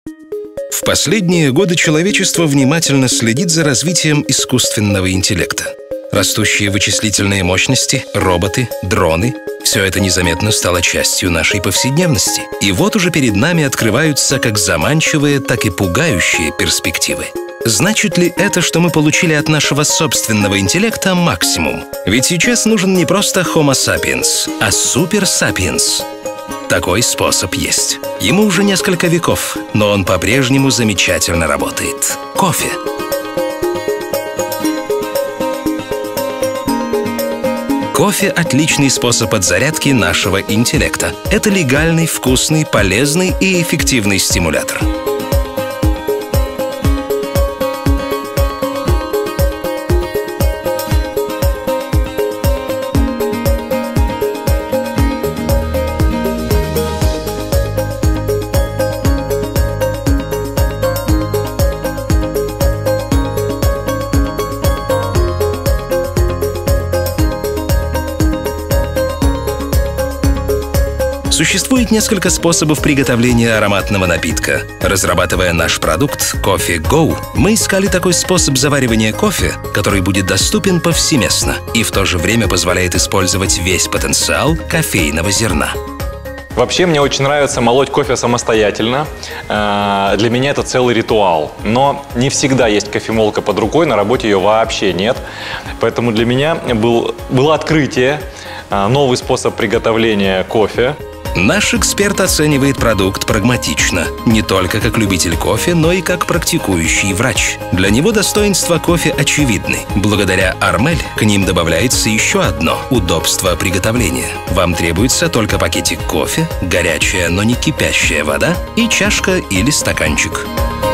В последние годы человечество внимательно следит за развитием искусственного интеллекта. Растущие вычислительные мощности, роботы, дроны – все это незаметно стало частью нашей повседневности. И вот уже перед нами открываются как заманчивые, так и пугающие перспективы. Значит ли это, что мы получили от нашего собственного интеллекта максимум? Ведь сейчас нужен не просто Homo sapiens, а Super sapiens. Такой способ есть. Ему уже несколько веков, но он по-прежнему замечательно работает. Кофе. Кофе – отличный способ подзарядки нашего интеллекта. Это легальный, вкусный, полезный и эффективный стимулятор. Существует несколько способов приготовления ароматного напитка. Разрабатывая наш продукт Coffee Go, мы искали такой способ заваривания кофе, который будет доступен повсеместно и в то же время позволяет использовать весь потенциал кофейного зерна. Вообще, мне очень нравится молоть кофе самостоятельно. Для меня это целый ритуал. Но не всегда есть кофемолка под рукой, на работе ее вообще нет. Поэтому для меня было открытие, новый способ приготовления кофе. Наш эксперт оценивает продукт прагматично, не только как любитель кофе, но и как практикующий врач. Для него достоинства кофе очевидны. Благодаря Армель к ним добавляется еще одно – удобство приготовления. Вам требуется только пакетик кофе, горячая, но не кипящая вода и чашка или стаканчик.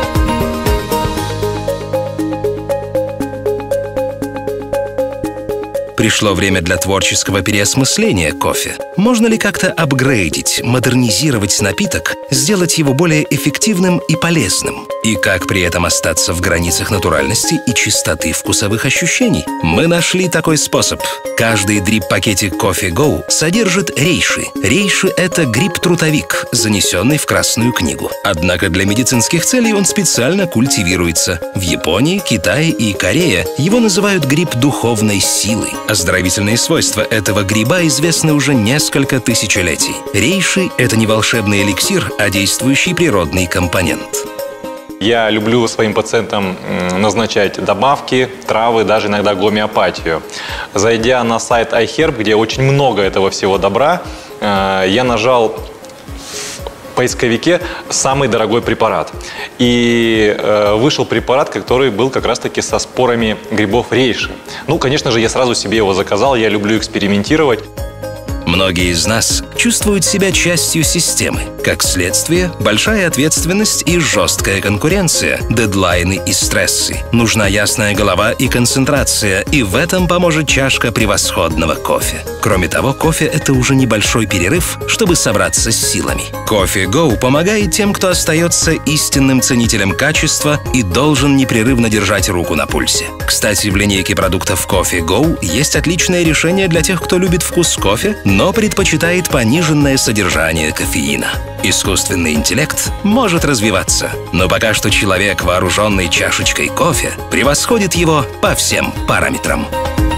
Пришло время для творческого переосмысления кофе. Можно ли как-то апгрейдить, модернизировать напиток, сделать его более эффективным и полезным? И как при этом остаться в границах натуральности и чистоты вкусовых ощущений? Мы нашли такой способ. Каждый дрип-пакетик Coffee Go содержит рейши. Рейши – это гриб-трутовик, занесенный в Красную книгу. Однако для медицинских целей он специально культивируется. В Японии, Китае и Корее его называют гриб духовной силы. Оздоровительные свойства этого гриба известны уже несколько тысячелетий. Рейши – это не волшебный эликсир, а действующий природный компонент. Я люблю своим пациентам назначать добавки, травы, даже иногда гомеопатию. Зайдя на сайт iHerb, где очень много этого всего добра, я нажал в поисковике «самый дорогой препарат». И вышел препарат, который был как раз-таки со спорами грибов рейши. Ну, конечно же, я сразу себе его заказал, я люблю экспериментировать. Многие из нас чувствуют себя частью системы. Как следствие, большая ответственность и жесткая конкуренция, дедлайны и стрессы. Нужна ясная голова и концентрация, и в этом поможет чашка превосходного кофе. Кроме того, кофе – это уже небольшой перерыв, чтобы собраться с силами. Coffee Go помогает тем, кто остается истинным ценителем качества и должен непрерывно держать руку на пульсе. Кстати, в линейке продуктов Coffee Go есть отличное решение для тех, кто любит вкус кофе, но предпочитает пониженное содержание кофеина. Искусственный интеллект может развиваться, но пока что человек, вооруженный чашечкой кофе, превосходит его по всем параметрам.